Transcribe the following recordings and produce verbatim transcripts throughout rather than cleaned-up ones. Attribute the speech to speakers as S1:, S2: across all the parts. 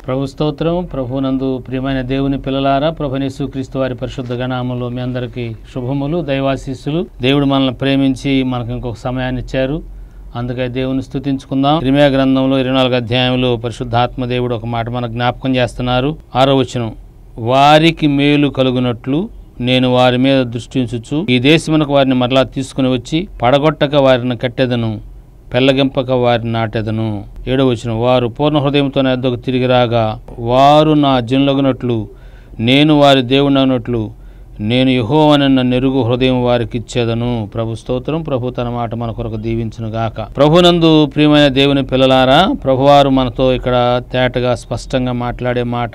S1: ప్రభు స్తోత్రం. ప్రభునందు ప్రియమైన దేవుని పిల్లలారా, ప్రభుని యేసుక్రీస్తు వారి పరిశుద్ధ గణామలో మీ అందరికీ శుభములు, దైవాశీస్సులు. దేవుడు మనల్ని ప్రేమించి మనకు ఇంకొక సమయాన్ని ఇచ్చారు. అందుకే దేవుని స్తుతించుకుందాం. ఇర్మీయా గ్రంథంలో ఇరవై నాలుగు అధ్యాయంలో పరిశుద్ధాత్మ దేవుడు ఒక మాట మనకు జ్ఞాపకం చేస్తున్నారు. ఆరో వచనం, వారికి మేలు కలుగునట్లు నేను వారి మీద దృష్టి ఉంచుచు ఈ దేశమునకు వారిని మరలా తీసుకుని వచ్చి పడగొట్టక వారిని కట్టెదను, పెళ్లగింపక వారిని నాటెదను. ఏడవ వచనం, వారు పూర్ణ హృదయంతో నా యొద్దకు తిరిగి రాగా వారు నా జనులగునట్లు నేను వారి దేవుడనట్లు నేను యెహోవానన్న నెరుగు హృదయం వారికి ఇచ్చేదను. ప్రభు స్తోత్రం. ప్రభు తన మాట మన కొరకు దీవించును గాక. ప్రభునందు ప్రియమైన దేవుని పిల్లలారా, ప్రభువారు మనతో ఇక్కడ తేటగా స్పష్టంగా మాట్లాడే మాట,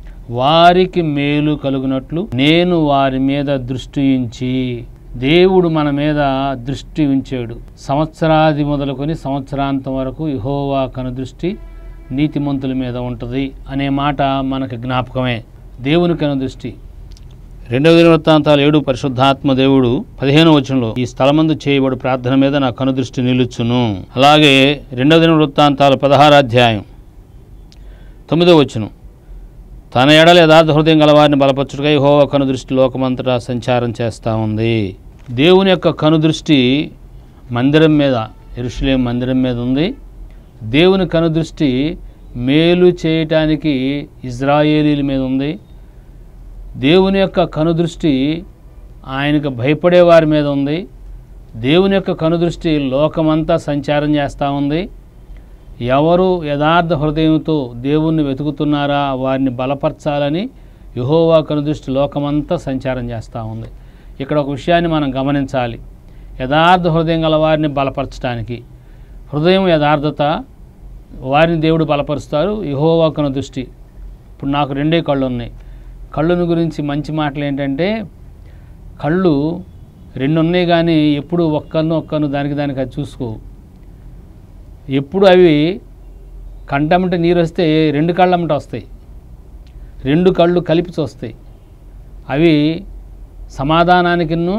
S1: వారికి మేలు కలుగునట్లు నేను వారి మీద దృష్టి ఉంచి. దేవుడు మన మీద దృష్టి ఉంచాడు. సంవత్సరాది మొదలుకొని సంవత్సరాంతం వరకు యెహోవా కనుదృష్టి నీతిమంతుల మీద ఉంటుంది అనే మాట మనకు జ్ఞాపకమే. దేవుని కనుదృష్టి. రెండవ దినవృత్తాంతాలు ఏడు పరిశుద్ధాత్మ దేవుడు పదిహేను వచనంలో ఈ స్థలమందు చేయబడు ప్రార్థన మీద నా కనుదృష్టి నిలుచును. అలాగే రెండవ దినవృత్తాంతాలు పదహారు అధ్యాయం తొమ్మిదో వచనం, తన ఎడల యథార్థ హృదయం గలవారిని బలపరచుటకై యెహోవా కనుదృష్టి లోకమంతటా సంచారం చేస్తూ ఉంది. దేవుని యొక్క కనుదృష్టి మందిరం మీద, యెరూషలేము మందిరం మీద ఉంది. దేవుని కనుదృష్టి మేలు చేయటానికి ఇజ్రాయేలీల మీద ఉంది. దేవుని యొక్క కనుదృష్టి ఆయనకు భయపడే వారి మీద ఉంది. దేవుని యొక్క కనుదృష్టి లోకమంతా సంచారం చేస్తూ ఉంది. ఎవరు యథార్థ హృదయంతో దేవుణ్ణి వెతుకుతున్నారా వారిని బలపరచాలని యెహోవా కనుదృష్టి లోకమంతా సంచారం చేస్తూ ఉంది. ఇక్కడ ఒక విషయాన్ని మనం గమనించాలి. యథార్థ హృదయం గల వారిని బలపరచడానికి, హృదయం యథార్థత, వారిని దేవుడు బలపరుస్తారు. యెహోవా కనుదృష్టి. ఇప్పుడు నాకు రెండే కళ్ళు ఉన్నాయి. కళ్ళుని గురించి మంచి మాటలు ఏంటంటే, కళ్ళు రెండు ఉన్నాయి కానీ ఎప్పుడు ఒక్కను ఒక్కను దానికి దానికి అది చూసుకోవు. ఎప్పుడు అవి కంటమంటే నీరు వస్తే రెండు కళ్ళమ్మట వస్తాయి, రెండు కళ్ళు కలిపి చూస్తాయి. అవి సమాధానానికిను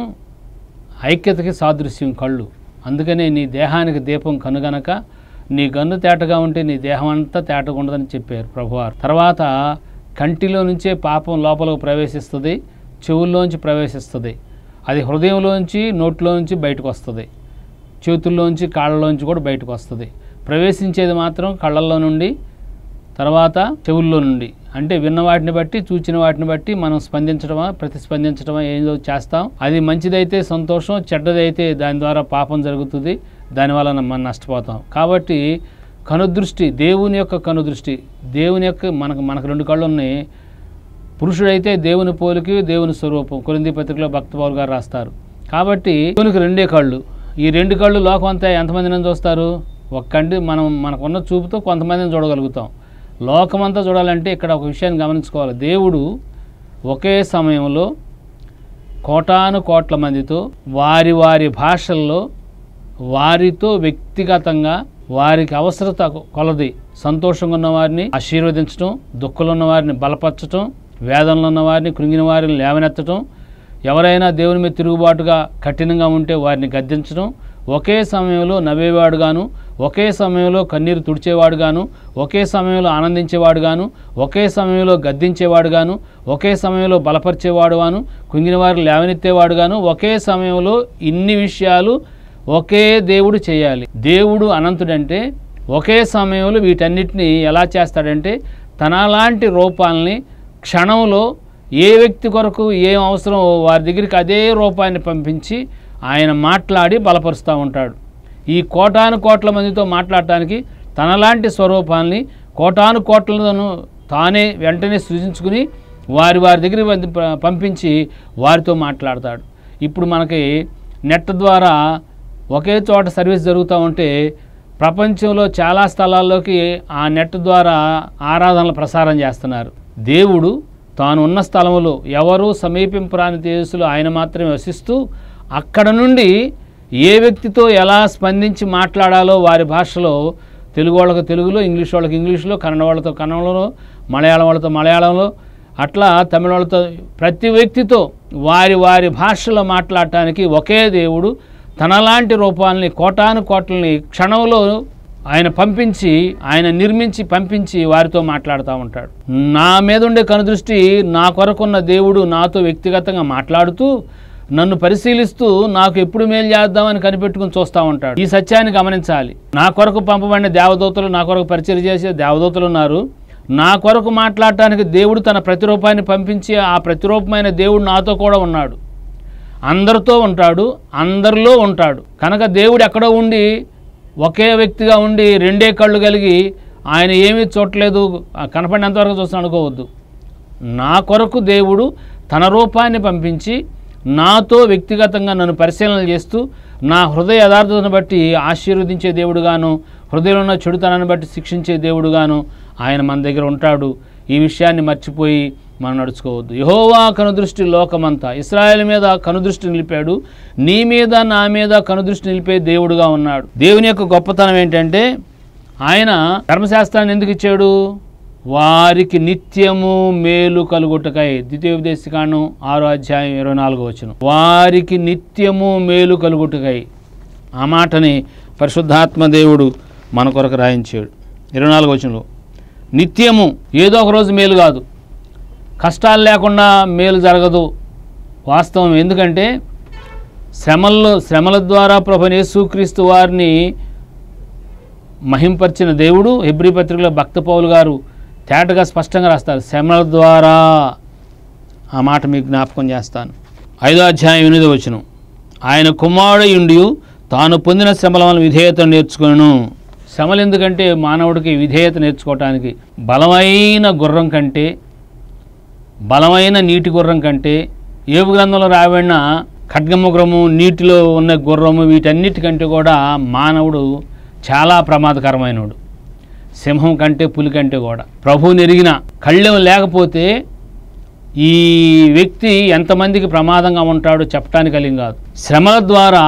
S1: ఐక్యతకి సాదృశ్యం కళ్ళు. అందుకనే నీ దేహానికి దీపం కనుగనక నీ కన్ను తేటగా ఉంటే నీ దేహం అంతా తేటగా ఉండదని చెప్పారు ప్రభువారు. తర్వాత కంటిలో నుంచే పాపం లోపలకు ప్రవేశిస్తుంది, చెవుల్లోంచి ప్రవేశిస్తుంది. అది హృదయంలోంచి నోట్లోంచి బయటకు వస్తుంది, చేతుల్లోంచి కాళ్ళలోంచి కూడా బయటకు వస్తుంది. ప్రవేశించేది మాత్రం కళ్ళల్లో నుండి, తర్వాత చెవుల్లో నుండి. అంటే విన్న వాటిని బట్టి, చూచిన వాటిని బట్టి మనం స్పందించడమా ప్రతిస్పందించడమా ఏదో చేస్తాం. అది మంచిదైతే సంతోషం, చెడ్డదైతే దాని ద్వారా పాపం జరుగుతుంది, దానివల్ల మనం నష్టపోతాం. కాబట్టి కనుదృష్టి, దేవుని యొక్క కనుదృష్టి, దేవుని యొక్క మనకు మనకు రెండు కళ్ళు ఉన్నాయి. పురుషుడైతే దేవుని పోలికి దేవుని స్వరూపం, కొరింథీ పత్రికలో భక్త పౌలు గారు రాస్తారు. కాబట్టి దేవునికి రెండే కళ్ళు. ఈ రెండు కళ్ళు లోకం అంతా ఎంతమందిని చూస్తారు? ఒక కంటి మనం మనకున్న చూపుతో కొంతమందిని చూడగలుగుతాం. లోకమంతా చూడాలంటే ఇక్కడ ఒక విషయాన్ని గమనించుకోవాలి. దేవుడు ఒకే సమయంలో కోటాను కోట్ల మందితో వారి వారి భాషల్లో వారితో వ్యక్తిగతంగా వారికి అవసరత కొలది సంతోషంగా ఉన్న వారిని ఆశీర్వదించడం, దుఃఖంలో ఉన్న వారిని బలపరచడం, వేదనలో ఉన్న వారిని కృంగిన వారిని లేవనెత్తడం, ఎవరైనా దేవుని మీద తిరుగుబాటుగా కఠినంగా ఉంటే వారిని గద్దించడం, ఒకే సమయంలో నవ్వేవాడుగాను, ఒకే సమయంలో కన్నీరు తుడిచేవాడుగాను, ఒకే సమయంలో ఆనందించేవాడుగాను, ఒకే సమయంలో గద్దించేవాడుగాను, ఒకే సమయంలో బలపరిచేవాడుగాను, కుంగిన వారిని లేవనెత్తేవాడుగాను, ఒకే సమయంలో ఇన్ని విషయాలు ఒకే దేవుడు చేయాలి. దేవుడు అనంతుడంటే ఒకే సమయంలో వీటన్నిటిని ఎలా చేస్తాడంటే తనలాంటి రూపాలని క్షణంలో ఏ వ్యక్తి కొరకు ఏం అవసరం వారి దగ్గరికి అదే రూపాన్ని పంపించి ఆయన మాట్లాడి బలపరుస్తూ ఉంటాడు. ఈ కోటాను కోట్ల మందితో మాట్లాడటానికి తనలాంటి స్వరూపాన్ని కోటాను కోట్లను తానే వెంటనే సృజించుకుని వారి వారి దగ్గరికి పంపించి వారితో మాట్లాడతాడు. ఇప్పుడు మనకి నెట్ ద్వారా ఒకే చోట సర్వీస్ జరుగుతూ ఉంటే ప్రపంచంలో చాలా స్థలాల్లోకి ఆ నెట్ ద్వారా ఆరాధనలు ప్రసారం చేస్తున్నారు. దేవుడు తాను ఉన్న స్థలంలో ఎవరు సమీపింపరాని తేజస్సులో ఆయన మాత్రమే వసిస్తూ అక్కడ నుండి ఏ వ్యక్తితో ఎలా స్పందించి మాట్లాడాలో వారి భాషలో, తెలుగు వాళ్ళకు తెలుగులో, ఇంగ్లీష్ వాళ్ళకి ఇంగ్లీష్లో, కన్నడ వాళ్ళతో కన్నడలో, మలయాళం వాళ్ళతో మలయాళంలో, అట్లా తమిళ వాళ్ళతో ప్రతి వ్యక్తితో వారి వారి భాషలో మాట్లాడటానికి ఒకే దేవుడు తనలాంటి రూపాలని కోటాను కోట్లని క్షణంలో ఆయన పంపించి ఆయన నిర్మించి పంపించి వారితో మాట్లాడుతూ ఉంటాడు. నా మీద ఉండే కనుదృష్టి నా కొరకున్న దేవుడు నాతో వ్యక్తిగతంగా మాట్లాడుతూ నన్ను పరిశీలిస్తూ నాకు ఎప్పుడు మేలు చేద్దామని కనిపెట్టుకుని చూస్తూ ఉంటాడు. ఈ సత్యాన్ని గమనించాలి. నా కొరకు పంపబడిన దేవదూతలు, నా కొరకు పరిచయం చేసే దేవదూతలు ఉన్నారు. నా కొరకు మాట్లాడటానికి దేవుడు తన ప్రతిరూపాన్ని పంపించి ఆ ప్రతిరూపమైన దేవుడు నాతో కూడా ఉన్నాడు. అందరితో ఉంటాడు, అందరిలో ఉంటాడు. కనుక దేవుడు ఎక్కడో ఉండి ఒకే వ్యక్తిగా ఉండి రెండే కళ్ళు కలిగి ఆయన ఏమీ చూడలేదు, కనపడినంతవరకు చూస్తాను అనుకోవద్దు. నా కొరకు దేవుడు తన రూపాన్ని పంపించి నాతో వ్యక్తిగతంగా నన్ను పరిశీలన చేస్తూ నా హృదయ యథార్థతను బట్టి ఆశీర్వదించే దేవుడుగాను, హృదయంలో ఉన్న చెడుతనాన్ని బట్టి శిక్షించే దేవుడుగాను ఆయన మన దగ్గర ఉంటాడు. ఈ విషయాన్ని మర్చిపోయి మనం నడుచుకోవద్దు. యెహోవా కనుదృష్టి లోకమంతా, ఇశ్రాయేలు మీద కనుదృష్టి నిలిపాడు, నీ మీద నా మీద కనుదృష్టి నిలిపే దేవుడుగా ఉన్నాడు. దేవుని యొక్క గొప్పతనం ఏంటంటే ఆయన ధర్మశాస్త్రాన్ని ఎందుకు ఇచ్చాడు? వారికి నిత్యము మేలు కలుగుటకై. ద్వితీయోపదేశకాండం ఆరో అధ్యాయం ఇరవై నాలుగో వచనం. వారికి నిత్యము మేలు కలుగుటకై. ఆ మాటని పరిశుద్ధాత్మ దేవుడు మన కొరకు రాయించాడు. ఇరవై నాలుగో వచనంలో నిత్యము, ఏదో ఒక రోజు మేలు కాదు, కష్టాలు లేకుండా మేలు జరగదు. వాస్తవం. ఎందుకంటే శ్రమల్లో శ్రమల ద్వారా ప్రభువైన యేసుక్రీస్తు వారిని మహింపరిచిన దేవుడు హెబ్రీ పత్రికలో భక్త పౌలు గారు తేటగా స్పష్టంగా రాస్తారు, శ్రమల ద్వారా. ఆ మాట మీకు జ్ఞాపకం చేస్తాను. ఐదో అధ్యాయం ఎనిమిదో వచనం. ఆయన కుమారుడయుండి తాను పొందిన శ్రమల వలన విధేయత నేర్చుకొనును. శ్రమలు ఎందుకంటే మానవుడికి విధేయత నేర్చుకోవటానికి. బలమైన గుర్రం కంటే, బలమైన నీటి గుర్రం కంటే, ఏబు గ్రంథంలో రాబడిన ఖడ్గము గుర్రము, నీటిలో ఉన్న గుర్రము, వీటన్నిటికంటే కూడా మానవుడు చాలా ప్రమాదకరమైనడు. సింహం కంటే, పులి కంటే కూడా. ప్రభువుని ఎరిగిన కళ్ళెం లేకపోతే ఈ వ్యక్తి ఎంతమందికి ప్రమాదంగా ఉంటాడో చెప్పడానికి కలిగి కాదు. శ్రమల ద్వారా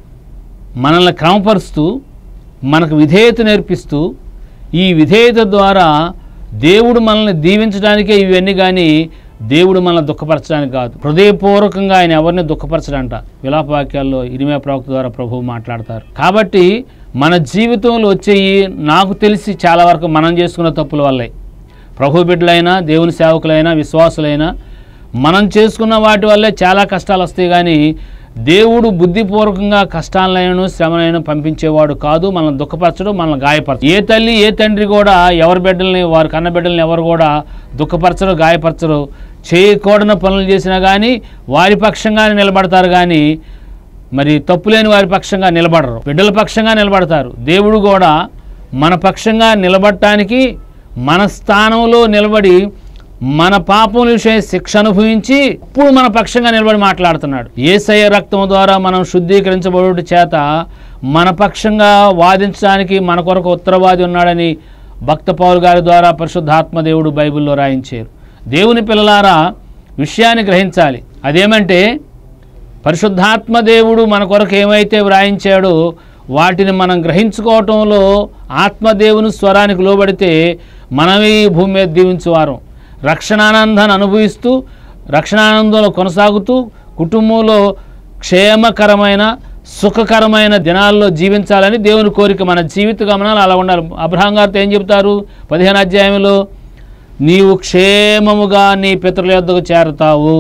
S1: మనల్ని క్రమపరుస్తూ మనకు విధేయత నేర్పిస్తూ, ఈ విధేయత ద్వారా దేవుడు మనల్ని దీవించడానికే ఇవన్నీ, కానీ దేవుడు మనల్ని దుఃఖపరచడానికి కాదు. హృదయపూర్వకంగా ఆయన ఎవరిని దుఃఖపరచడంట. విలాపవాక్యాల్లో ఇరిమియా ప్రవక్త ద్వారా ప్రభువు మాట్లాడతారు. కాబట్టి మన జీవితంలో వచ్చేయి నాకు తెలిసి చాలా వరకు మనం చేసుకున్న తప్పుల వల్లే. ప్రభు బిడ్డలైనా, దేవుని సేవకులైనా, విశ్వాసులైనా మనం చేసుకున్న వాటి వల్లే చాలా కష్టాలు వస్తాయి. కానీ దేవుడు బుద్ధిపూర్వకంగా కష్టాలైన శ్రమలైన పంపించేవాడు కాదు. మనల్ని దుఃఖపరచడం, మనల్ని గాయపరచడం. ఏ తల్లి ఏ తండ్రి కూడా ఎవరి బిడ్డల్ని, వారి కన్న బిడ్డల్ని ఎవరు కూడా దుఃఖపరచరు, గాయపరచరు. చేయకూడని పనులు చేసినా కానీ వారి పక్షంగానే నిలబడతారు, కానీ మరి తప్పులేని వారి పక్షంగా నిలబడరు, బిడ్డల పక్షంగా నిలబడతారు. దేవుడు కూడా మన పక్షంగా నిలబడటానికి మన స్థానంలో నిలబడి మన పాపం విషయం శిక్ష అనుభవించి ఇప్పుడు మన పక్షంగా నిలబడి మాట్లాడుతున్నాడు. యేసయ్య రక్తం ద్వారా మనం శుద్ధీకరించబడుట చేత మన పక్షంగా వాదించడానికి మన కొరకు ఉత్తరవాది ఉన్నాడని భక్త పౌలు గారి ద్వారా పరిశుద్ధాత్మ దేవుడు బైబిల్లో రాయించారు. దేవుని పిల్లలారా, విషయాన్ని గ్రహించాలి. అదేమంటే పరిశుద్ధాత్మ దేవుడు మన కొరకు ఏమైతే వ్రాయించాడో వాటిని మనం గ్రహించుకోవటంలో ఆత్మదేవుని స్వరానికి లోబడితే మనమే ఈ భూమి మీద దీవించువారం. రక్షణానందాన్ని అనుభవిస్తూ, రక్షణానందంలో కొనసాగుతూ, కుటుంబంలో క్షేమకరమైన సుఖకరమైన దినాల్లో జీవించాలని దేవుని కోరిక. మన జీవిత గమనాలు అలా ఉండాలి. అబ్రహాం గారితో ఏం చెబుతారు పదిహేను అధ్యాయంలో? నీవు క్షేమముగా నీ పితరుల యొద్దకు చేరతావు.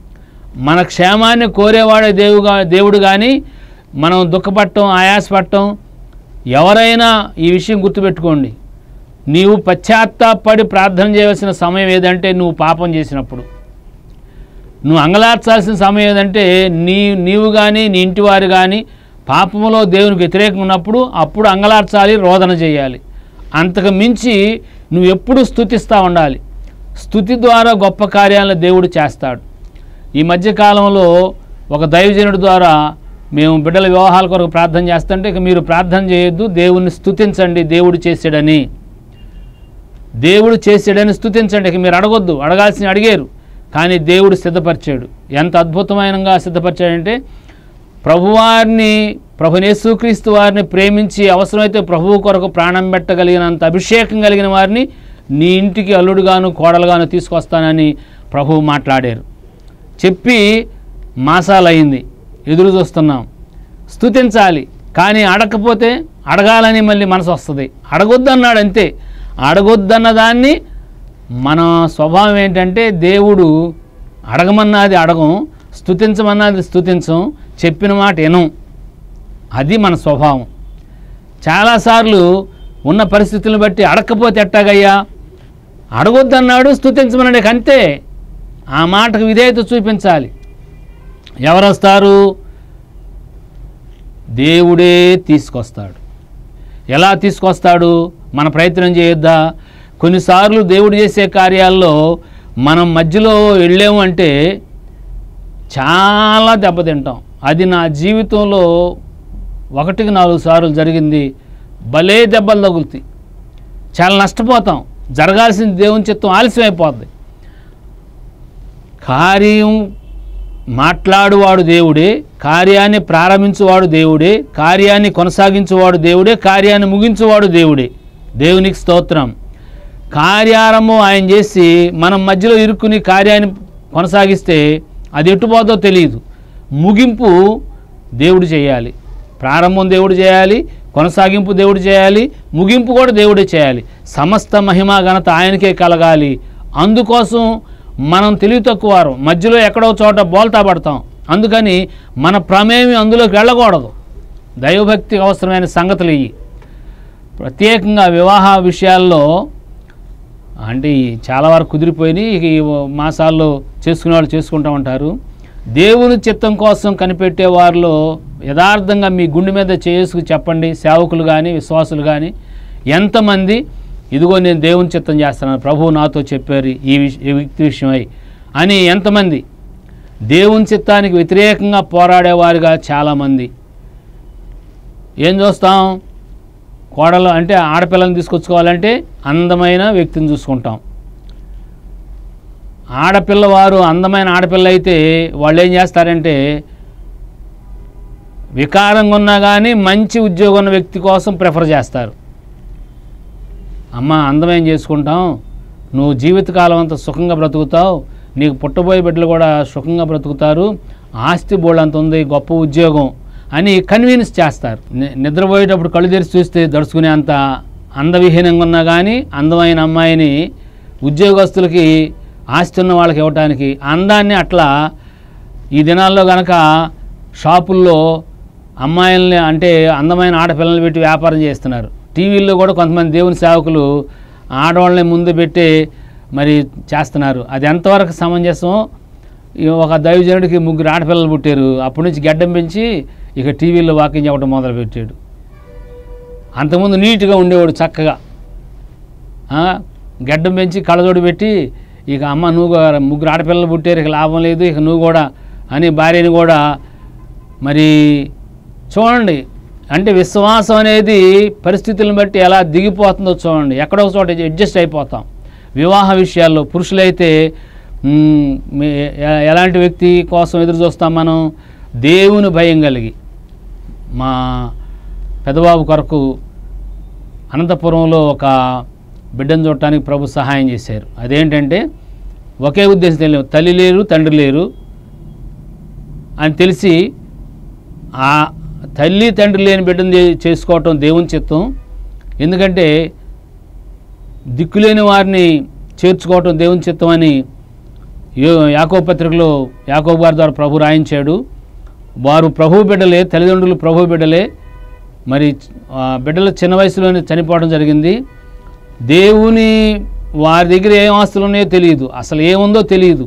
S1: మన క్షేమాన్ని కోరేవాడే దేవుగా దేవుడు కానీ మనం దుఃఖపడటం, ఆయాసపడటం. ఎవరైనా ఈ విషయం గుర్తుపెట్టుకోండి, నీవు పశ్చాత్తాపడి ప్రార్థన చేయవలసిన సమయం ఏదంటే నువ్వు పాపం చేసినప్పుడు. నువ్వు అంగలార్చాల్సిన సమయం ఏదంటే నీ నీవు కానీ నీ ఇంటివారు కానీ పాపంలో దేవునికి వ్యతిరేకంగా ఉన్నప్పుడు అప్పుడు అంగలార్చాలి, రోదన చేయాలి. అంతకు మించి నువ్వు ఎప్పుడు స్తుతిస్తూ ఉండాలి. స్తుతి ద్వారా గొప్ప కార్యాలను దేవుడు చేస్తాడు. ఈ మధ్యకాలంలో ఒక దైవజనుడి ద్వారా మేము బిడ్డల వివాహాల కొరకు ప్రార్థన చేస్తుంటే, ఇక మీరు ప్రార్థన చేయొద్దు, దేవుణ్ణి స్తుతించండి, దేవుడు చేసాడని దేవుడు చేసాడని స్తుతించండి, ఇక మీరు అడగొద్దు, అడగాల్సిన అడిగారు, కానీ దేవుడు సిద్ధపరిచాడు. ఎంత అద్భుతమైనగా సిద్ధపరిచాడంటే ప్రభువారిని, ప్రభువైన యేసుక్రీస్తు వారిని ప్రేమించి అవసరమైతే ప్రభువు కొరకు ప్రాణం పెట్టగలిగినంత అభిషేకం కలిగిన వారిని నీ ఇంటికి అల్లుడుగాను కోడలుగాను తీసుకొస్తానని ప్రభువు మాట్లాడారు. చెప్పి మాసాలయ్యింది, ఎదురు చూస్తున్నాం. స్తుతించాలి, కానీ అడగకపోతే అడగాలని మళ్ళీ మనసు వస్తుంది. అడగొద్దన్నాడు అంతే. అడగొద్దన్న దాన్ని మన స్వభావం ఏంటంటే దేవుడు అడగమన్నది అడగం, స్తుతించమన్నది స్తుతించం, చెప్పిన మాట వినం. అది మన స్వభావం. చాలాసార్లు ఉన్న పరిస్థితులను బట్టి అడగకపోతే ఎట్టాగయ్యా, అడగొద్దన్నాడు స్తుతించమన్నాడు అంతే. ఆ మాటకు విధేయత చూపించాలి. ఎవరు వస్తారు? దేవుడే తీసుకొస్తాడు. ఎలా తీసుకొస్తాడు? మన ప్రయత్నం చేయొద్దా? కొన్నిసార్లు దేవుడు చేసే కార్యాల్లో మనం మధ్యలో వెళ్ళాము అంటే చాలా దెబ్బతింటాం. అది నా జీవితంలో ఒకటికి నాలుగు సార్లు జరిగింది. భలే దెబ్బలు తగులుతాయి, చాలా నష్టపోతాం. జరగాల్సిన దేవుని చిత్తం ఆలస్యం అయిపోద్ది. కార్యం మాట్లాడువాడు దేవుడే, కార్యాన్ని ప్రారంభించువాడు దేవుడే, కార్యాన్ని కొనసాగించువాడు దేవుడే, కార్యాన్ని ముగించువాడు దేవుడే. దేవునికి స్తోత్రం. కార్యారంభం ఆయన చేసి మనం మధ్యలో ఇరుక్కుని కార్యాన్ని కొనసాగిస్తే అది ఎట్టుపోదో తెలియదు. ముగింపు దేవుడు చేయాలి. ప్రారంభం దేవుడు చేయాలి, కొనసాగింపు దేవుడు చేయాలి, ముగింపు కూడా దేవుడే చేయాలి. సమస్త మహిమ ఘనత ఆయనకే కలగాలి. అందుకోసం మనం తెలివి తక్కువారు, మధ్యలో ఎక్కడో చోట బోల్తా పడతాం. అందుకని మన ప్రమేయం అందులోకి వెళ్ళకూడదు. దైవభక్తికి అవసరమైన సంగతులు ఇవి. ప్రత్యేకంగా వివాహ విషయాల్లో అంటే చాలా వరకు కుదిరిపోయినాయి. ఈ మాసాల్లో చేసుకునే వాళ్ళు చేసుకుంటూ ఉంటారు. దేవుని చిత్తం కోసం కనిపెట్టే వారిలో యథార్థంగా మీ గుండె మీద చేసుకు చెప్పండి, సేవకులు కానీ విశ్వాసులు కానీ, ఎంతమంది ఇదిగో నేను దేవుని చిత్తం చేస్తున్నాను, ప్రభువు నాతో చెప్పారు ఈ విష ఈ వ్యక్తి విషయమై అని ఎంతమంది? దేవుని చిత్తానికి వ్యతిరేకంగా పోరాడేవారుగా చాలామంది. ఏం చూస్తాం? కోడలు అంటే ఆడపిల్లని తీసుకొచ్చుకోవాలంటే అందమైన వ్యక్తిని చూసుకుంటాం. ఆడపిల్లవారు అందమైన ఆడపిల్ల అయితే వాళ్ళు ఏం చేస్తారంటే వికారంగా ఉన్నా కానీ మంచి ఉద్యోగం ఉన్న వ్యక్తి కోసం ప్రిఫర్ చేస్తారు. అమ్మ అందమేం చేసుకుంటాం, నువ్వు జీవితకాలం అంతా సుఖంగా బ్రతుకుతావు, నీకు పుట్టబోయే బిడ్డలు కూడా సుఖంగా బ్రతుకుతారు, ఆస్తి బోళ్ళంత ఉంది, గొప్ప ఉద్యోగం అని కన్వీన్స్ చేస్తారు. నిద్రపోయేటప్పుడు కళ్ళు తెరిచి చూస్తే దడుచుకునే అంత అందవిహీనంగా ఉన్నా కానీ అందమైన అమ్మాయిని ఉద్యోగస్తులకి ఆస్తి ఉన్న వాళ్ళకి ఇవ్వటానికి అందాన్ని అట్లా ఈ దినాల్లో కనుక షాపుల్లో అమ్మాయిల్ని అంటే అందమైన ఆడపిల్లల్ని పెట్టి వ్యాపారం చేస్తున్నారు. టీవీల్లో కూడా కొంతమంది దేవుని సేవకులు ఆడవాళ్ళని ముందు పెట్టి మరి చేస్తున్నారు. అది ఎంతవరకు సమంజసం? ఒక దైవజనుడికి ముగ్గురు ఆడపిల్లలు పుట్టారు. అప్పటి నుంచి గడ్డం పెంచి ఇక టీవీల్లో వాకింగ్ చెప్పడం మొదలుపెట్టాడు. అంతకుముందు నీట్గా ఉండేవాడు చక్కగా, గడ్డం పెంచి కళ్ళజోడు పెట్టి ఇక అమ్మ నువ్వు ముగ్గురు ఆడపిల్లలు పుట్టారు, ఇక లాభం లేదు, ఇక నువ్వు కూడా అని భార్యని కూడా మరి చూడండి. అంటే విశ్వాసం అనేది పరిస్థితులను బట్టి ఎలా దిగిపోతుందో చూడండి. ఎక్కడో ఒక చోట అడ్జస్ట్ అయిపోతాం. వివాహ విషయాల్లో పురుషులైతే ఎలాంటి వ్యక్తి కోసం ఎదురు చూస్తాం మనం? దేవుని భయం కలిగి. మా పెదబాబు కొరకు అనంతపురంలో ఒక బిడ్డను చూడటానికి ప్రభు సహాయం చేశారు. అదేంటంటే ఒకే ఉద్దేశం తెలియదు, తల్లి లేరు తండ్రి లేరు అని తెలిసి ఆ తల్లి తండ్రి లేని బిడ్డను చేసుకోవటం దేవుని చిత్తం. ఎందుకంటే దిక్కులేని వారిని చేర్చుకోవటం దేవుని చిత్తం అని యాకోబు పత్రికలో యాకోబు గారి ద్వారా ప్రభు రాయించాడు. వారు ప్రభు బిడ్డలే, తల్లిదండ్రులు ప్రభు బిడ్డలే. మరి బిడ్డలు చిన్న వయసులోనే చనిపోవడం జరిగింది. దేవుని వారి దగ్గర ఏం ఆస్తులు ఉన్నాయో తెలియదు, అసలు ఏముందో తెలియదు.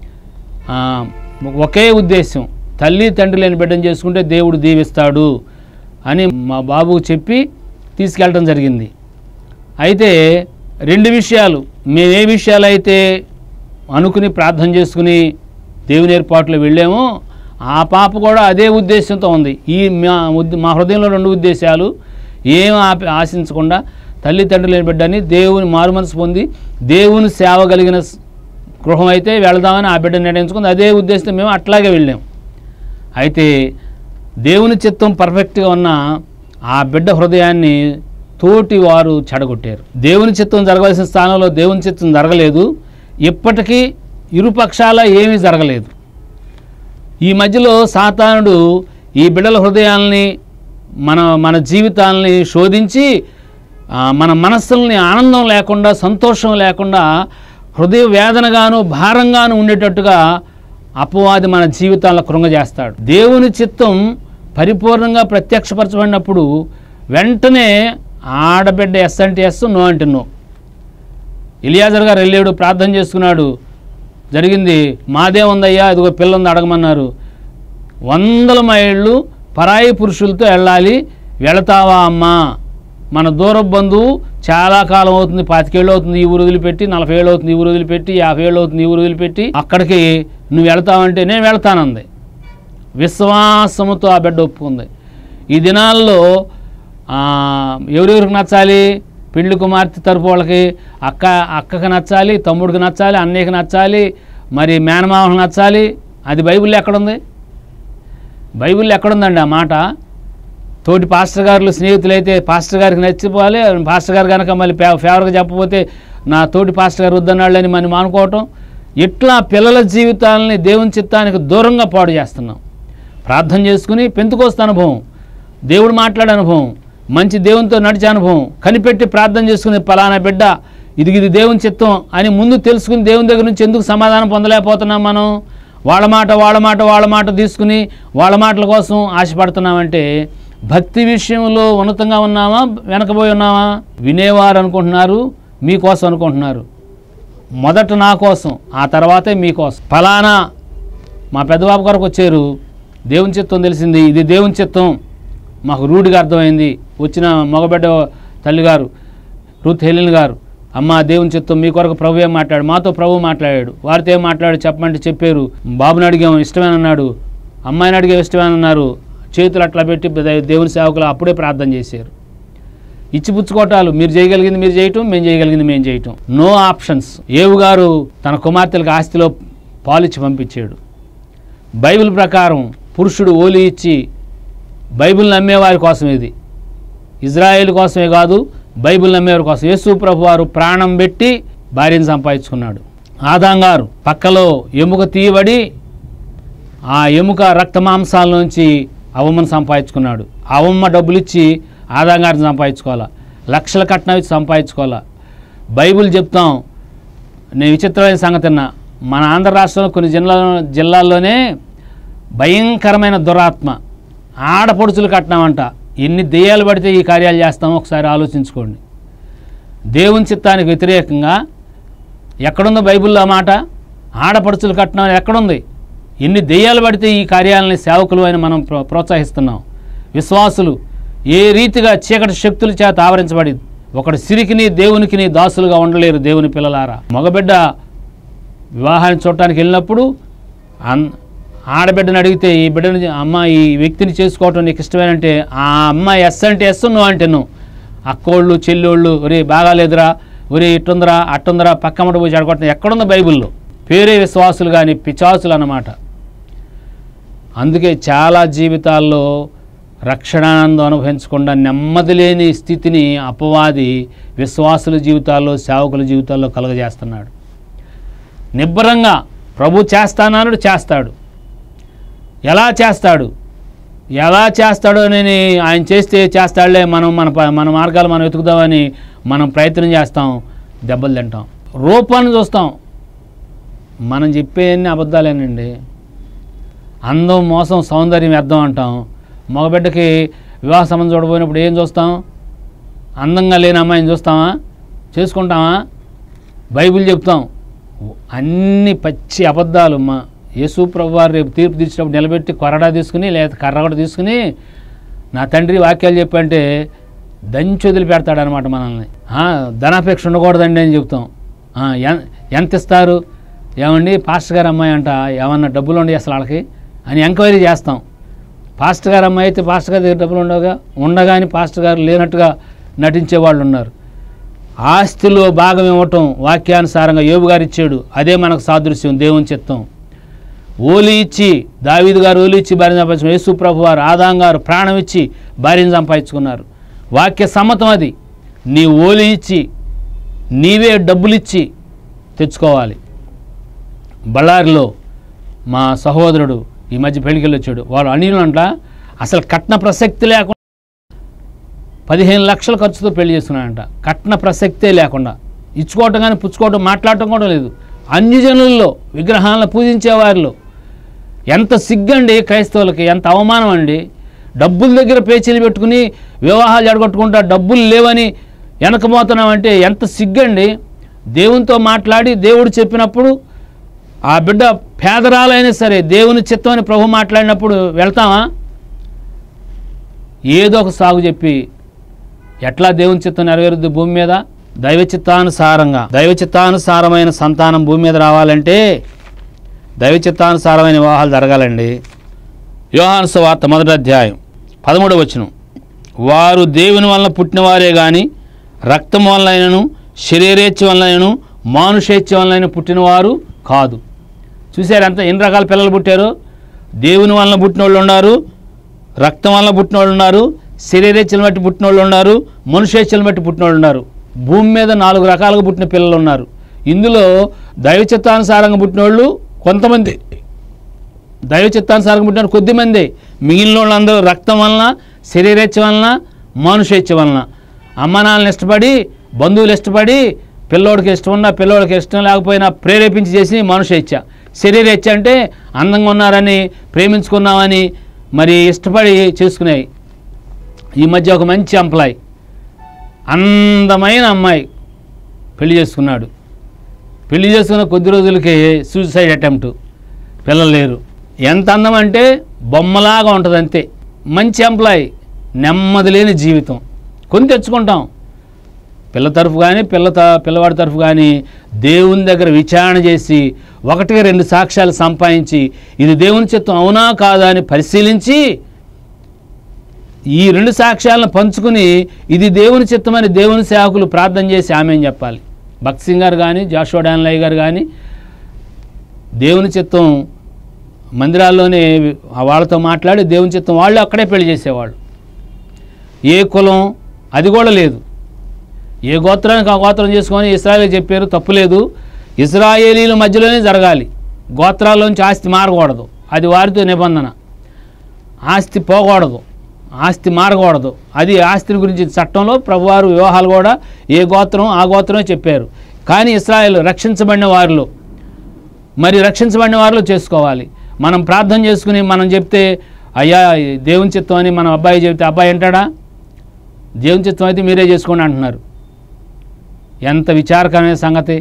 S1: ఒకే ఉద్దేశం, తల్లి తండ్రి లేని బిడ్డను చేసుకుంటే దేవుడు దీవిస్తాడు అని మా బాబుకు చెప్పి తీసుకెళ్ళటం జరిగింది. అయితే రెండు విషయాలు, మేము ఏ విషయాలు అయితే అనుకుని ప్రార్థన చేసుకుని దేవుని ఏర్పాట్లో వెళ్ళామో ఆ పాప కూడా అదే ఉద్దేశంతో ఉంది. ఈ మా హృదయంలో రెండు ఉద్దేశాలు, ఏం ఆశించకుండా తల్లి తండ్రి లేని బిడ్డని దేవుని మారు మనసు పొంది దేవుని సేవ కలిగిన గృహం అయితే వెళదామని ఆ బిడ్డను నిర్ణయించుకుంది. అదే ఉద్దేశంతో మేము అట్లాగే వెళ్ళాం. అయితే దేవుని చిత్తం పర్ఫెక్ట్గా ఉన్న ఆ బిడ్డ హృదయాన్ని తోటి వారు చెడగొట్టారు. దేవుని చిత్తం జరగవలసిన స్థానంలో దేవుని చిత్తం జరగలేదు. ఇప్పటికీ ఇరుపక్షాల ఏమీ జరగలేదు. ఈ మధ్యలో సాతానుడు ఈ బిడ్డల హృదయాల్ని మన మన జీవితాలని శోధించి మన మనస్సుల్ని ఆనందం లేకుండా సంతోషం లేకుండా హృదయ వేదనగాను భారంగాను ఉండేటట్టుగా అపవాది మన జీవితాల్లో కృంగజేస్తాడు. దేవుని చిత్తం పరిపూర్ణంగా ప్రత్యక్షపరచబడినప్పుడు వెంటనే ఆడబిడ్డ ఎస్ అంటే ఎస్, నో అంటే నో. ఎలియాజర్ గారు వెళ్ళాడు, ప్రార్థన చేసుకున్నాడు, జరిగింది. మాదే ఉందయ్యా, ఇదిగో పిల్ల ఉంది అడగమన్నారు. వందల మైళ్ళు పరాయి పురుషులతో వెళ్ళాలి, వెళతావా అమ్మా? మన దూర బంధువు చాలా కాలం అవుతుంది, పాతికేళ్ళు అవుతుంది ఈ ఊరు వదిలిపెట్టి, నలభై ఏళ్ళు అవుతుంది ఈ ఊరు వదిలిపెట్టి, యాభై ఏళ్ళు అవుతుంది ఈ ఊరు వదిలిపెట్టి, అక్కడికి నువ్వు వెళతావంటే నేను వెళతానంది. విశ్వాసముతో ఆ బిడ్డ ఒప్పుకుంది. ఈ దినాల్లో ఎవరెవరికి నచ్చాలి? పెళ్లి కుమార్తె తరపు వాళ్ళకి అక్క అక్కకి నచ్చాలి, తమ్ముడికి నచ్చాలి, అన్నయ్యకి నచ్చాలి, మరి మేనమామకి నచ్చాలి. అది బైబిల్లో ఎక్కడుంది? బైబిల్లో ఎక్కడుందండి ఆ మాట? తోటి పాస్టర్ గారులు స్నేహితులైతే పాస్టర్ గారికి నచ్చిపోవాలి, పాస్టర్ గారు కనుక మళ్ళీ ఫేవర్గా చెప్పకపోతే నా తోటి పాస్టర్ గారు వద్దన్నాళ్ళని మనం మానుకోవటం. ఇట్లా పిల్లల జీవితాలని దేవుని చిత్తానికి దూరంగా పాడు చేస్తున్నాం. ప్రార్థన చేసుకుని పెంతుకోస్త అనుభవం, దేవుడు మాట్లాడే అనుభవం, మంచి దేవునితో నడిచే అనుభవం, కనిపెట్టి ప్రార్థన చేసుకుని పలానా బిడ్డ ఇది ఇది దేవుని చిత్తం అని ముందు తెలుసుకుని దేవుని దగ్గర నుంచి ఎందుకు సమాధానం పొందలేకపోతున్నాం మనం? వాళ్ళ మాట వాళ్ళ మాట వాళ్ళ మాట తీసుకుని వాళ్ళ మాటల కోసం ఆశపడుతున్నామంటే భక్తి విషయంలో ఉన్నతంగా ఉన్నామా, వెనకబోయి ఉన్నామా? వినేవారు అనుకుంటున్నారు మీకోసం అనుకుంటున్నారు. మొదట నా కోసం, ఆ తర్వాతే మీకోసం. ఫలానా మా పెద్దబాబు గారికి వచ్చారు, దేవుని చిత్తం తెలిసింది, ఇది దేవుని చిత్తం మాకు రూఢిగా అర్థమైంది. వచ్చిన మగబిడ్డ తల్లిగారు రూత్ హెలిన్ గారు, అమ్మ దేవుని చిత్తం మీ కొరకు ప్రభు ఏం మాట్లాడు, మాతో ప్రభు మాట్లాడాడు, వారితో ఏం మాట్లాడు చెప్పమంటే చెప్పారు. బాబుని అడిగాం ఇష్టమేనన్నాడు, అమ్మాయిని అడిగే ఇష్టమేనన్నారు. చేతులు అట్లా పెట్టి దేవుని సేవకులు అప్పుడే ప్రార్థన చేశారు. ఇచ్చిపుచ్చుకోవటాలు, మీరు చేయగలిగింది మీరు చేయటం, మేము చేయగలిగింది మేము చేయటం. No options. ఏవు గారు తన కుమార్తెలకు ఆస్తిలో పాలిచ్చి పంపించాడు. బైబిల్ ప్రకారం పురుషుడు ఓలి ఇచ్చి బైబిల్ నమ్మేవారి కోసం, ఇది ఇజ్రాయేల్ కోసమే కాదు, బైబిల్ నమ్మేవారి కోసం. యేసు ప్రభు వారు ప్రాణం పెట్టి భార్యను సంపాదించుకున్నాడు. ఆదాం గారు పక్కలో ఎముక తీయబడి ఆ ఎముక రక్త మాంసాల నుంచి అవమ్మను సంపాదించుకున్నాడు. అవమ్మ డబ్బులు ఇచ్చి ఆదాం గారిని సంపాదించుకోవాలా, లక్షల కట్నం ఇచ్చి సంపాదించుకోవాలా. బైబిల్ చెప్తాం. నేను విచిత్రమైన సంగతి అన్నా, మన ఆంధ్ర రాష్ట్రంలో కొన్ని జిల్లా జిల్లాల్లోనే భయంకరమైన దురాత్మ ఆడపడుచులు కట్టినామంట. ఎన్ని దెయ్యాలు పడితే ఈ కార్యాలు చేస్తామో ఒకసారి ఆలోచించుకోండి. దేవుని చిత్తానికి వ్యతిరేకంగా ఎక్కడుందో బైబిల్లో ఆ మాట? ఆడపడుచులు కట్టినాం ఎక్కడుంది? ఎన్ని దెయ్యాలు పడితే ఈ కార్యాలని సేవకులు అని మనం ప్రోత్సహిస్తున్నాం. విశ్వాసులు ఏ రీతిగా చీకటి శక్తుల చేత ఆవరించబడి ఒకటి సిరికిని దేవునికిని దాసులుగా ఉండలేరు. దేవుని పిల్లలారా, మగబిడ్డ వివాహాన్ని చూడటానికి వెళ్ళినప్పుడు అన్ ఆడబిడ్డని అడిగితే ఈ బిడ్డని అమ్మ ఈ వ్యక్తిని చేసుకోవటం నీకు ఇష్టమేనంటే ఆ అమ్మాయి ఎస్ అంటే ఎస్, నువ్వు అంటే నువ్వు. అక్కోళ్ళు చెల్లోళ్ళు ఒరే బాగాలేదురా, ఒరే ఇట్టుందరా అట్టుందరా పక్కమ్మట పోయి చెడగొట్టడం ఎక్కడుందో బైబిల్లో? పేరే విశ్వాసులు కానీ పిచాసులు అన్నమాట. అందుకే చాలా జీవితాల్లో రక్షణానందం అనుభవించకుండా నెమ్మది లేని స్థితిని అపవాది విశ్వాసుల జీవితాల్లో సేవకుల జీవితాల్లో కలుగజేస్తున్నాడు. నిబ్బరంగా ప్రభు చేస్తానన్నాడు, చేస్తాడు. ఎలా చేస్తాడు ఎలా చేస్తాడో నేను ఆయన చేస్తే చేస్తాడులే, మనం మన మన మార్గాలు మనం వెతుకుదామని మనం ప్రయత్నం చేస్తాం, దెబ్బలు తింటాం. రూపాన్ని చూస్తాం, మనం చెప్పేవన్నీ అబద్ధాలేనండి. అందం మోసం సౌందర్యం వ్యర్థం అంటాం. మగబిడ్డకి వివాహ సంబంధం చూడబోయినప్పుడు ఏం చూస్తాం? అందంగా లేని అమ్మాయిని చూస్తామా? చేసుకుంటామా? బైబిల్ చెప్తాం. అన్ని పచ్చి అబద్ధాలు. మా యేసు ప్రభువారు రేపు తీర్పు తీర్చినప్పుడు నిలబెట్టి కొరడా తీసుకుని లేదా కర్ర కూడా తీసుకుని నా తండ్రి వాక్యాలు చెప్పంటే దంచి వదిలి పెడతాడనమాట మనల్ని. ధనాపేక్ష ఉండకూడదండి అని చెప్తాం. ఎంత ఇస్తారు? ఏమండి పాస్టర్ గారు అమ్మాయి అంట, ఏమన్నా డబ్బులు ఉండి అసలు వాళ్ళకి అని ఎంక్వైరీ చేస్తాం. పాస్టర్ గారు అమ్మాయి అయితే పాస్టర్ గారి దగ్గర డబ్బులు ఉండగా ఉండగాని పాస్టర్ గారు లేనట్టుగా నటించే వాళ్ళు ఉన్నారు. ఆస్తిలో భాగం ఇవ్వటం వాక్యానుసారంగా యోబు గారు ఇచ్చాడు, అదే మనకు సాదృశ్యం, దేవుని చిత్తం. ఓలి ఇచ్చి దావీదు గారు ఓలి ఇచ్చి భార్యను సంపాదించుకున్నారు. యేసు ప్రభు వారు ఆదాం గారు ప్రాణం ఇచ్చి భార్యను సంపాదించుకున్నారు. వాక్య సమ్మతం అది. నీ ఓలి ఇచ్చి నీవే డబ్బులు ఇచ్చి తెచ్చుకోవాలి. బళ్ళారిలో మా సహోదరుడు ఈ మధ్య పెళ్ళికెళ్ళి వచ్చాడు. వాళ్ళు అనిలంట అసలు కట్న ప్రసక్తి లేకుండా పదిహేను లక్షల ఖర్చుతో పెళ్లి చేసుకున్నాడంట. కట్న ప్రసక్తే లేకుండా, ఇచ్చుకోవటం కానీ పుచ్చుకోవటం మాట్లాడటం కూడా లేదు. అన్యజనుల్లో విగ్రహాలను పూజించే వారిలో ఎంత సిగ్గండి క్రైస్తవులకి, ఎంత అవమానం అండి. డబ్బుల దగ్గర పేచీలు పెట్టుకుని వివాహాలు జడగొట్టుకుంటా డబ్బులు లేవని వెనకమోతున్నామంటే ఎంత సిగ్గండి. దేవునితో మాట్లాడి దేవుడు చెప్పినప్పుడు ఆ బిడ్డ పేదరాలైనా సరే దేవుని చిత్తం అని ప్రభు మాట్లాడినప్పుడు వెళ్తామా? ఏదో ఒక సాగు చెప్పి ఎట్లా దేవుని చిత్తం నెరవేరుద్ది భూమి మీద? దైవ చిత్తానుసారంగా దైవ చిత్తానుసారమైన సంతానం భూమి మీద రావాలంటే దైవ చిత్తానుసారమైన వివాహాలు జరగాలండి. యోహాను సువార్త మొదటి అధ్యాయం పదమూడవ వచనం, వారు దేవుని వలన పుట్టినవారే కానీ రక్తం వలనైనను శరీరేచ్ఛ వలనైనను మానుషేచ్ఛ వలనైనా పుట్టినవారు కాదు. చూశారు ఎంత ఎన్ని రకాల పిల్లలు పుట్టారు? దేవుని వలన పుట్టిన వాళ్ళు ఉన్నారు, రక్తం వలన పుట్టిన వాళ్ళు ఉన్నారు, శరీరేచ్ఛలను బట్టి పుట్టిన వాళ్ళు ఉన్నారు, మనుషేచ్ఛలను బట్టి పుట్టిన వాళ్ళు ఉన్నారు. భూమి మీద నాలుగు రకాలుగా పుట్టిన పిల్లలు ఉన్నారు. ఇందులో దైవ చిత్తానుసారంగా పుట్టిన వాళ్ళు కొంతమంది, దైవ చిత్తానుసారంగా పుట్టిన కొద్దిమంది. మిగిలిన వాళ్ళందరూ రక్తం వలన, శరీరేచ్ఛ వలన, మానుషేచ్ఛ వలన. అమ్మనాన్నలు ఇష్టపడి, బంధువులు ఇష్టపడి, పిల్లోడికి ఇష్టం ఉన్నా పిల్లోడికి ఇష్టం లేకపోయినా ప్రేరేపించి చేసి మానుషేచ్ఛ. శరీరేచ్ఛ అంటే అందంగా ఉన్నారని, ప్రేమించుకున్నామని మరి ఇష్టపడి చేసుకునేవి. ఈ మధ్య ఒక మంచి ఎంప్లాయ్, అందమైన అమ్మాయి పెళ్లి చేసుకున్నాడు. పెళ్లి చేసుకున్న కొద్ది రోజులకి సూసైడ్ అటెంప్ట్, పిల్లలు లేరు. ఎంత అందం అంటే బొమ్మలాగా ఉంటుంది అంతే. మంచి ఎంప్లాయ్, నెమ్మది లేని జీవితం. కొని తెచ్చుకుంటాం పిల్ల తరఫు కానీ పిల్ల పిల్లవాడి తరఫు కానీ దేవుని దగ్గర విచారణ చేసి ఒకటిగా రెండు సాక్ష్యాలు సంపాదించి ఇది దేవుని చిత్తం అవునా కాదా అని పరిశీలించి ఈ రెండు సాక్ష్యాలను పంచుకుని ఇది దేవుని చిత్తమని దేవుని సేవకులు ప్రార్థన చేసి ఆమె చెప్పాలి. భక్త్ సింగ్ గారు కానీ జాషువా డాన్లయ్య గారు కానీ దేవుని చిత్తం మందిరాల్లోనే వాళ్ళతో మాట్లాడి దేవుని చిత్తం వాళ్ళు అక్కడే పెళ్లి చేసేవాళ్ళు. ఏ కులం అది కూడా లేదు. ఏ గోత్రానికి ఆ గోత్రం చేసుకొని ఇశ్రాయేలు చెప్పారు, తప్పులేదు. ఇశ్రాయేలీల మధ్యలోనే జరగాలి. గోత్రాల్లోంచి ఆస్తి మారకూడదు, అది వారితో నిబంధన. ఆస్తి పోకూడదు, ఆస్తి మారకూడదు, అది ఆస్తిని గురించి చట్టంలో ప్రభువారు వివాహాలు కూడా ఏ గోత్రం ఆ గోత్రమే చెప్పారు. కానీ ఇశ్రాయేలు రక్షించబడిన వారిలో మరి రక్షించబడిన వారిలో చేసుకోవాలి. మనం ప్రార్థన చేసుకుని మనం చెప్తే అయ్యా దేవుని చిత్తం అని మనం అబ్బాయి చెప్తే అబ్బాయి అంటాడా? దేవుని చిత్తం అయితే మీరే చేసుకోండి అంటున్నారు. ఎంత విచారకరమైన సంగతి.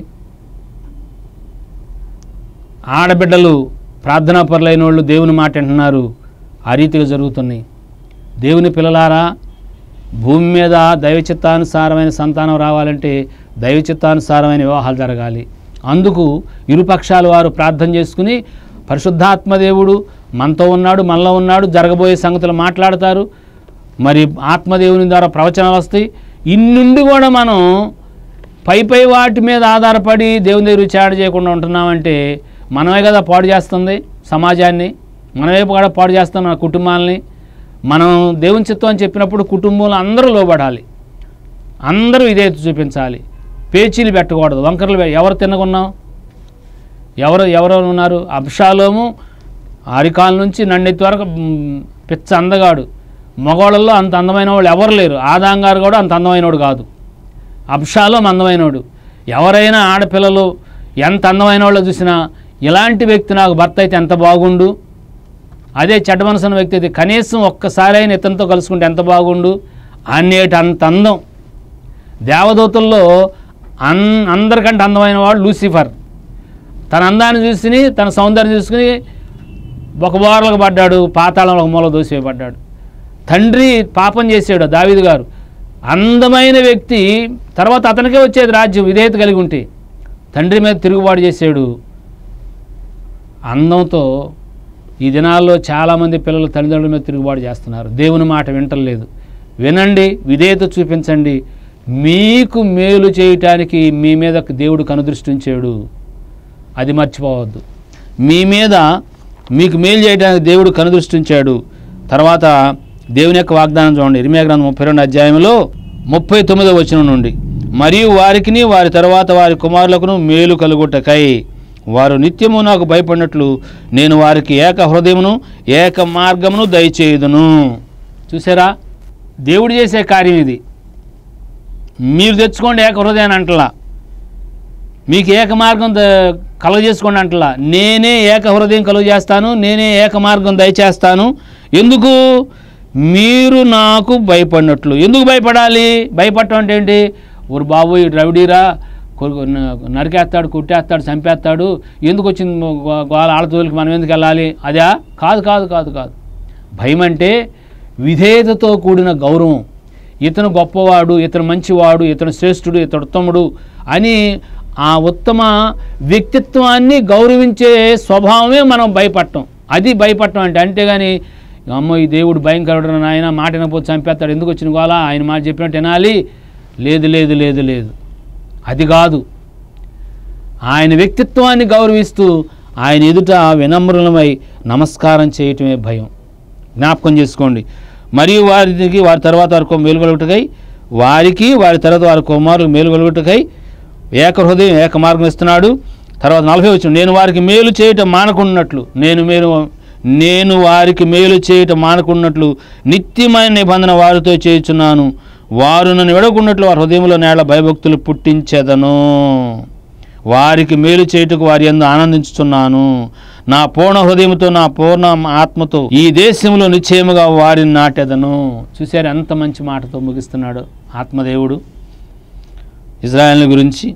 S1: ఆడబిడ్డలు ప్రార్థనా పరులైన వాళ్ళు దేవుని మాట అంటున్నారు. ఆ రీతిగా జరుగుతున్నాయి. దేవుని పిల్లలారా, భూమి మీద దైవ చిత్తానుసారమైన సంతానం రావాలంటే దైవ చిత్తానుసారమైన వివాహాలు జరగాలి. అందుకు ఇరుపక్షాల వారు ప్రార్థన చేసుకుని పరిశుద్ధాత్మదేవుడు మనతో ఉన్నాడు, మనలో ఉన్నాడు, జరగబోయే సంగతులు మాట్లాడతారు. మరి ఆత్మదేవుని ద్వారా ప్రవచనాలు వస్తాయి. ఇన్నుండి కూడా మనం పై పై వాటి మీద ఆధారపడి దేవుని దగ్గర విచారణ చేయకుండా ఉంటున్నామంటే మనమే కదా పాడు చేస్తుంది సమాజాన్ని, మనమే కూడా పాడు చేస్తాం మన కుటుంబాలని. మనం దేవుని చిత్తం అని చెప్పినప్పుడు కుటుంబంలో అందరూ లోబడాలి, అందరూ ఇదే చూపించాలి. పేచీలు పెట్టకూడదు, వంకరలు. ఎవరు తినకున్నాం? ఎవరు ఎవరు ఉన్నారు? అబ్షాలోము అరికాల నుంచి నన్నెత్తి వరకు పిచ్చ అందగాడు. మగవాళ్ళల్లో అంత అందమైన వాళ్ళు ఎవరు లేరు. ఆదాం గారు కూడా అంత అందమైనవాడు కాదు. అబ్షాలోము అందమైనవాడు. ఎవరైనా ఆడపిల్లలు ఎంత అందమైన వాళ్ళు చూసినా ఇలాంటి వ్యక్తి నాకు భర్త అయితే ఎంత బాగుండు, అదే చెడ్డ మనసున్న వ్యక్తి అయితే కనీసం ఒక్కసారి అయినా ఇతనితో కలుసుకుంటే ఎంత బాగుండు అనేటి అంత అందం. దేవదూతల్లో అన్ అందరికంటే అందమైన వాడు లూసిఫర్. తన అందాన్ని చూసుకుని తన సౌందర్యం చూసుకుని ఒక బోర్లకు పడ్డాడు, పాతాళంలో ఒక మూల దోసివేయబడ్డాడు. తండ్రి పాపం చేశాడు దావీదు గారు. అందమైన వ్యక్తి తర్వాత అతనికే వచ్చేది రాజ్యం విధేయత కలిగి ఉంటే. తండ్రి మీద తిరుగుబాటు చేశాడు. అందంతో ఈ దినాల్లో చాలామంది పిల్లలు తల్లిదండ్రుల మీద తిరుగుబాటు చేస్తున్నారు. దేవుని మాట వింటలేదు. వినండి, విధేయత చూపించండి. మీకు మేలు చేయటానికి మీ మీద దేవుడు కనుదృష్టి ఉంచాడు, అది మర్చిపోవద్దు. మీ మీద మీకు మేలు చేయడానికి దేవుడు కనుదృష్టి ఉంచాడు. తర్వాత దేవుని యొక్క వాగ్దానం చూడండి. ఇర్మీయా గ్రంథం ముప్పై రెండు అధ్యాయంలో ముప్పై తొమ్మిదవ వచనం నుండి, మరియు వారికిని వారి తర్వాత వారి కుమారులకును మేలు కలుగుటకై వారు నిత్యము నాకు భయపడినట్లు నేను వారికి ఏక హృదయమును ఏక మార్గమును దయచేయుదును. చూసారా, దేవుడు చేసే కార్యం ఇది. మీరు తెచ్చుకోండి ఏక హృదయాన్ని అంటలా, మీకు ఏక మార్గం కలుగ చేసుకోండి అంటలా. నేనే ఏక హృదయం కలుగ చేస్తాను, నేనే ఏక మార్గం దయచేస్తాను. ఎందుకు? మీరు నాకు భయపడినట్లు. ఎందుకు భయపడాలి? భయపడటం అంటే ఏంటి? ఊరు బాబు ఈ రవిడీరా, నరికేస్తాడు, కుట్టేస్తాడు, చంపేస్తాడు, ఎందుకు వచ్చింది గోల ఆడతోలికి మనం ఎందుకు వెళ్ళాలి? అదా? కాదు కాదు కాదు కాదు భయం అంటే విధేయతతో కూడిన గౌరవం. ఇతను గొప్పవాడు, ఇతను మంచివాడు, ఇతను శ్రేష్ఠుడు, ఇతడు ఉత్తముడు అని ఆ ఉత్తమ వ్యక్తిత్వాన్ని గౌరవించే స్వభావమే మనం భయపడటం. అది భయపడటం అంటే. అంతేగాని అమ్మో ఈ దేవుడు భయంకరుడు, ఆయన మాట వినకపోతే చంపేస్తాడు, ఎందుకు వచ్చిన గోల, ఆయన మాట చెప్పినట్టు వినాలి. లేదు లేదు లేదు లేదు అది కాదు. ఆయన వ్యక్తిత్వాన్ని గౌరవిస్తూ ఆయన ఎదుట వినమ్రులమై నమస్కారం చేయటమే భయం. జ్ఞాపకం చేసుకోండి. మరియు వారికి వారి తర్వాత వారి మేలు కలుగుటకై, వారికి వారి తర్వాత వారి కుమారులకు మేలు కలుగుటకై ఏక హృదయం ఏక మార్గం ఇస్తున్నాడు. తర్వాత నలభై వచ్చిన నేను వారికి మేలు చేయటం మానకున్నట్లు నేను మేలు నేను వారికి మేలు చేయటం మానకున్నట్లు నిత్యమైన నిబంధన వారితో చేయుచున్నాను. వారు నన్ను విడకున్నట్లు వారి హృదయంలో నేల భయభక్తులు పుట్టించెదను. వారికి మేలు చేయుటకు వారి యందు ఆనందించుతున్నాను. నా పూర్ణ హృదయంతో నా పూర్ణ ఆత్మతో ఈ దేశంలో నిశ్చయముగా వారిని నాటెదను. చూశారు ఎంత మంచి మాటతో ముగిస్తున్నాడు ఆత్మదేవుడు ఇజ్రాయేల్ గురించి.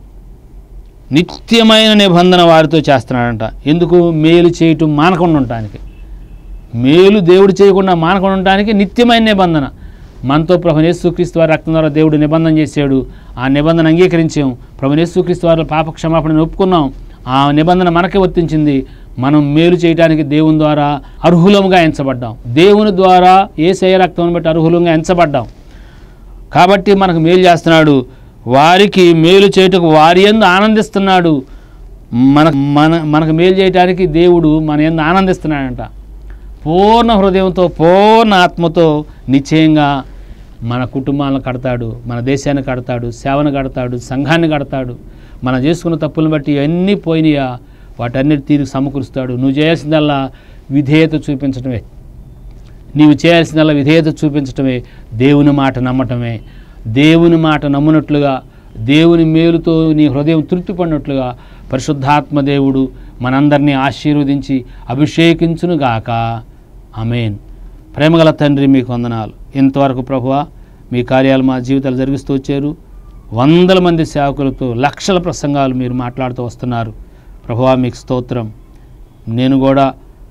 S1: నిత్యమైన నిబంధన వారితో చేస్తున్నాడంట. ఎందుకు? మేలు చేయటం మానకుండా ఉండటానికి. మేలు దేవుడు చేయకుండా మానకుండా ఉండటానికి నిత్యమైన నిబంధన. మనతో ప్రభు యేసుక్రీస్తు వారి రక్తం ద్వారా దేవుడు నిబంధన చేశాడు. ఆ నిబంధన అంగీకరించాం. ప్రభు యేసుక్రీస్తు వారి పాప క్షమాపణను ఒప్పుకున్నాం. ఆ నిబంధన మనకే వర్తించింది. మనం మేలు చేయడానికి దేవుని ద్వారా అర్హులముగా ఎంచబడ్డాం. దేవుని ద్వారా యేసయ్య రక్తం బట్టి అర్హులంగా ఎంచబడ్డాం. కాబట్టి మనకు మేలు చేస్తున్నాడు. వారికి మేలు చేయుటకు వారి యందు ఆనందిస్తున్నాడు. మన మన మనకు మేలు చేయడానికి దేవుడు మన యందు ఆనందిస్తున్నాడంట. పూర్ణ హృదయంతో పూర్ణ ఆత్మతో నిశ్చయంగా మన కుటుంబాలను కడతాడు, మన దేశాన్ని కడతాడు, సేవను కడతాడు, సంఘాన్ని కడతాడు. మనం చేసుకున్న తప్పులను బట్టి అన్నీ పోయినాయా వాటన్నిటి తీరికి సమకూరుస్తాడు. నువ్వు చేయాల్సిందల్లా విధేయత చూపించడమే. నీవు చేయాల్సిందల్లా విధేయత చూపించటమే, దేవుని మాట నమ్మటమే. దేవుని మాట నమ్మునట్లుగా, దేవుని మేలుతో నీ హృదయం తృప్తిపడినట్లుగా పరిశుద్ధాత్మ దేవుడు మనందరినీ ఆశీర్వదించి అభిషేకించునుగాక. ఆమేన్. ప్రేమగల తండ్రి మీకు వందనాలు. ఇంతవరకు ప్రభువా మీ కార్యాలు మా జీవితాలు జరిగిస్తూ వచ్చారు. వందల మంది సేవకులతో లక్షల ప్రసంగాలు మీరు మాట్లాడుతూ వస్తున్నారు. ప్రభువా మీకు స్తోత్రం. నేను కూడా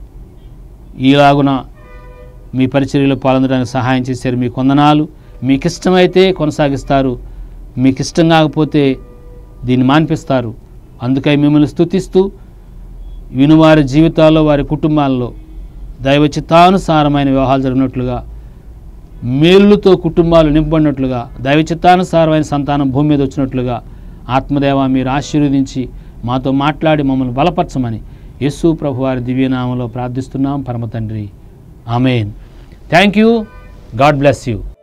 S1: ఈలాగున మీ పరిచర్యలో పాల్గొనడానికి సహాయం చేశారు. మీకు వందనాలు. మీకు ఇష్టమైతే కొనసాగిస్తారు, మీకు ఇష్టం కాకపోతే దీన్ని మాన్పిస్తారు. అందుకై మిమ్మల్ని స్తుతిస్తూ వినువారి జీవితాల్లో వారి కుటుంబాల్లో దైవ చిత్తానుసారమైన వ్యవహారాలు జరిగినట్లుగా, మేలుతో కుటుంబాలు నింపబడినట్లుగా, దైవ చిత్తానుసారమైన సంతానం భూమి మీద వచ్చినట్లుగా ఆత్మదేవ మీరు ఆశీర్వదించి మాతో మాట్లాడి మమ్మల్ని బలపరచమని యేసు ప్రభు వారి దివ్యనామంలో ప్రార్థిస్తున్నాం పరమ తండ్రి. Amen. Thank you. God bless you.